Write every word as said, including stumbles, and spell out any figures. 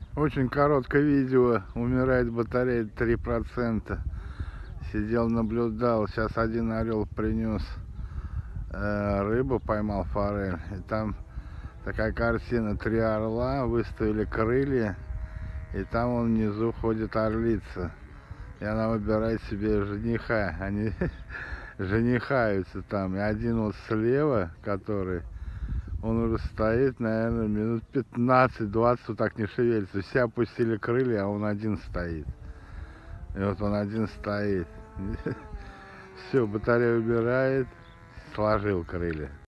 Очень короткое видео. Умирает батарея три процента. Сидел, наблюдал. Сейчас один орел принес э, рыбу, поймал форель. И там такая картина. Три орла выставили крылья. И там он внизу ходит орлица. И она выбирает себе жениха. Они женихаются там. И один вот слева, который... Он уже стоит, наверное, минут пятнадцать-двадцать, вот так не шевелится. Все опустили крылья, а он один стоит. И вот он один стоит. Все, батарея убирает, сложил крылья.